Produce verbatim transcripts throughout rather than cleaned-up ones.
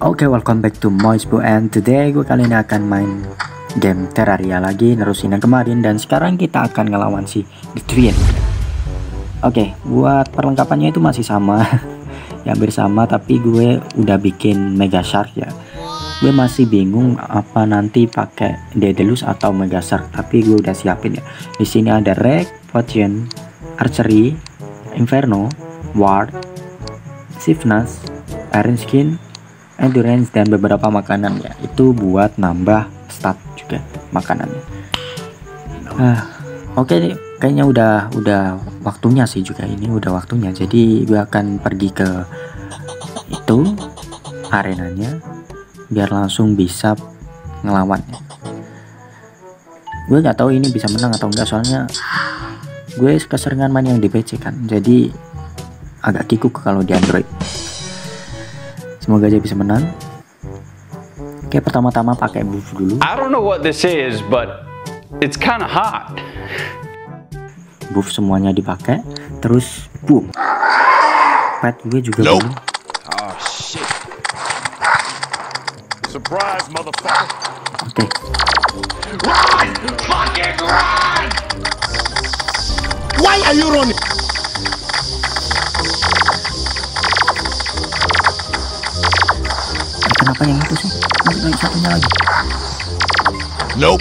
Oke, okay, welcome back to Moisbo, and today gue kali ini akan main game Terraria lagi, nerusin yang kemarin, dan sekarang kita akan ngelawan si The Twin. Oke, okay, buat perlengkapannya itu masih sama, ya hampir sama, tapi gue udah bikin Mega Shark ya. Gue masih bingung apa nanti pakai Daedalus atau Mega Shark, tapi gue udah siapin ya. Di sini ada Reg, Potion, Archery, Inferno, Ward, Swiftness, Iron Skin, Endurance, dan beberapa makanan ya. Itu buat nambah stat juga makanannya. Ah, oke okay, kayaknya udah udah waktunya sih juga ini udah waktunya. Jadi gue akan pergi ke itu arenanya biar langsung bisa ngelawannya. Gue nggak tahu ini bisa menang atau enggak, soalnya gue keseringan main yang di P C kan. Jadi agak kikuk kalau di Android. Semoga aja bisa menang. Oke, pertama-tama pakai buff dulu. I don't know what this is, but it's kind of hot. Buff semuanya dipakai, terus boom. Pet gue juga nope. Dulu. Oh shit. Surprise, motherfucker. Oke. Run! Fucking run! Why are you running? Kenapa yang itu sih? Masih naik satunya lagi. Nope.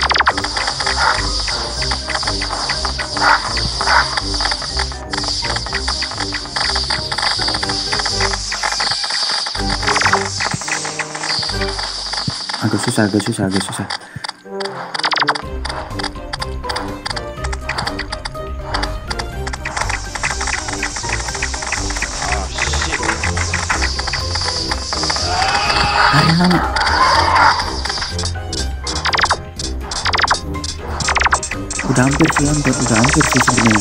Agak susah, agak susah, agak susah. Lama. Udah hampir sih, hampir, udah hampir sih sebenarnya.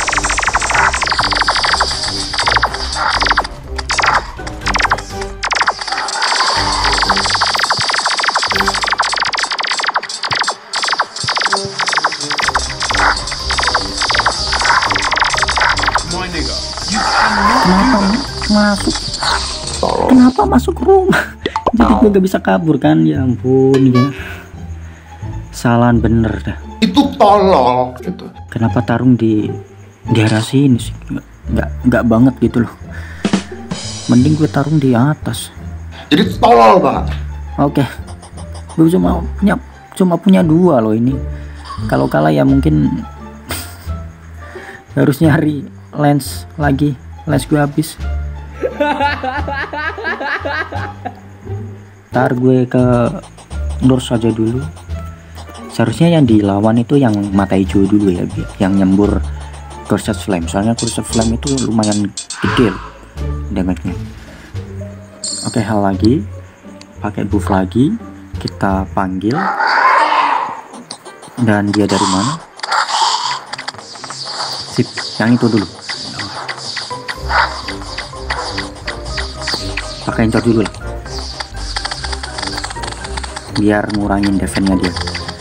Kenapa masuk? Kenapa masuk rumah? Jadi gue gak bisa kabur kan, ya ampun ya. Kesalahan bener dah. Itu tolol gitu. Kenapa tarung di di arah sini sih? Nggak, nggak, nggak banget gitu loh. Mending gue tarung di atas. Jadi tolol banget. Oke, gue cuma punya cuma punya dua loh ini. Kalau kalah ya mungkin harus nyari lens lagi. Lens gue habis. Ntar gue ke lurus saja dulu. Seharusnya yang dilawan itu yang mata hijau dulu ya, yang nyembur Cursed Flame. Soalnya Cursed Flame itu lumayan gede damage-nya. Oke, hal lagi, pakai buff lagi, kita panggil. Dan dia dari mana? Sip, yang itu dulu. Pakai encor dulu lah, biar ngurangin defense-nya dia.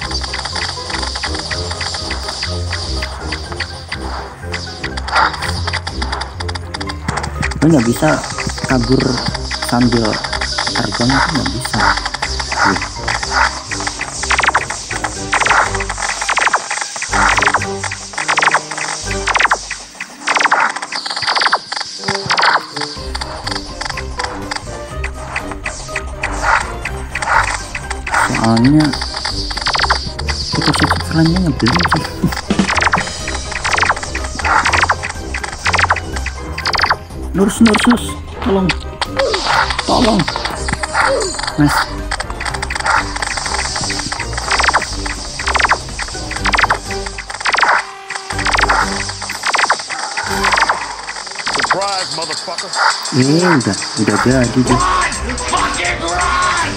Gue nggak bisa kabur sambil terbang, itu nggak bisa. Wih. Soalnya kita subscribe-nya nyebelin sih. Lurus, lurus, lurus. Tolong, tolong, mas. Surprise, motherfucker. Eh, udah, udah jadi deh. Fucking run!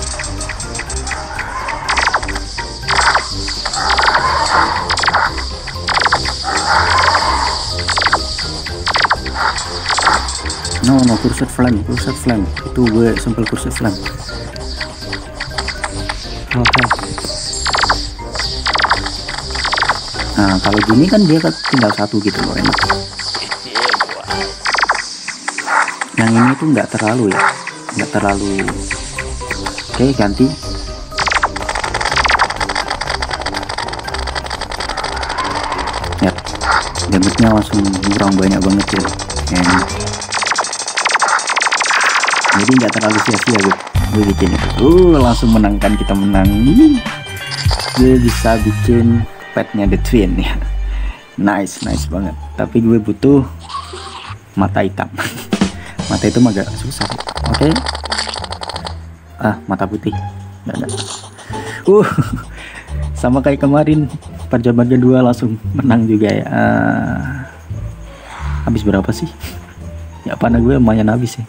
No, no, Cursed Flame, Cursed Flame. Itu gue sampel Cursed Flame. Oke. Okay. Nah, kalau gini kan dia tinggal satu gitu loh, enak. Yang ini tuh nggak terlalu ya, nggak terlalu Oke, ganti. Ya, damage-nya langsung kurang banyak banget ya. Enak. Jadi nggak terlalu sia-sia gue, gue bikin itu. Uh, langsung menangkan, kita menang. Gue bisa bikin petnya The Twin ya. Nice, nice banget. Tapi gue butuh mata hitam. Mata itu agak susah. Oke. Okay. Ah, mata putih. Nggak ada. Uh, sama kayak kemarin perjaman kedua langsung menang juga ya. Uh, habis berapa sih? Ya panah gue lumayan habis sih.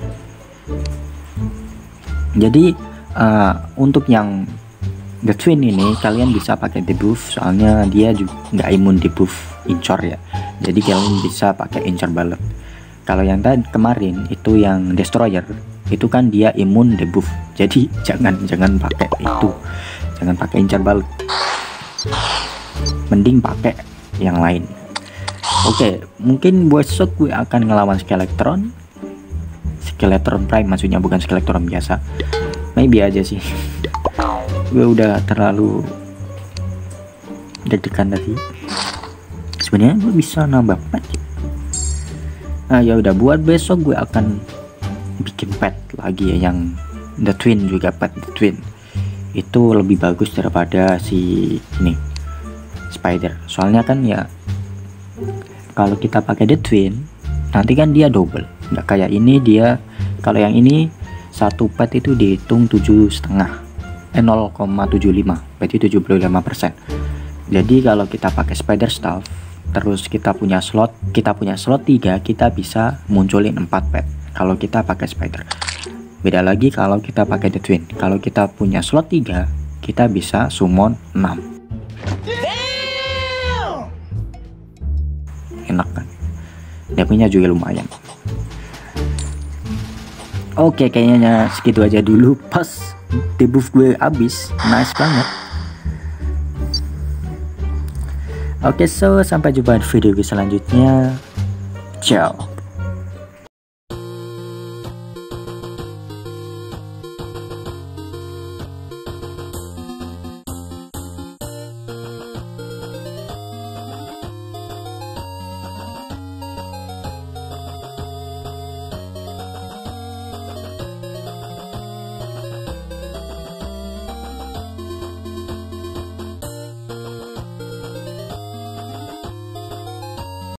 Jadi uh, untuk yang The Twin ini kalian bisa pakai debuff, soalnya dia juga nggak imun debuff incor ya. Jadi kalian bisa pakai incor ballet. Kalau yang tadi kemarin itu yang Destroyer itu kan dia imun debuff. Jadi jangan jangan pakai itu, jangan pakai incor ballet. Mending pakai yang lain. Oke, mungkin besok gue akan ngelawan Skeletron. Skeletron Prime maksudnya, bukan Skeletron biasa. Maybe aja sih. Gue udah terlalu deg-degan tadi. Sebenarnya gue bisa nambah pet. Nah ya udah, buat besok gue akan bikin pet lagi ya, yang The Twin juga, pet The Twin. Itu lebih bagus daripada si ini Spider. Soalnya kan ya kalau kita pakai The Twin nanti kan dia double, nggak kayak ini dia. Kalau yang ini satu pet itu dihitung tujuh setengah, eh nol koma tujuh lima, berarti tujuh puluh lima persen. Jadi kalau kita pakai Spider Staff terus kita punya slot, kita punya slot tiga, kita bisa munculin empat pet kalau kita pakai Spider. Beda lagi kalau kita pakai The Twin. Kalau kita punya slot tiga, kita bisa summon enam. Enak kan? D P-nya juga lumayan. Oke, kayaknya segitu aja dulu. Pas debuff gue habis, nice banget. Oke, so sampai jumpa di video gue selanjutnya. Ciao.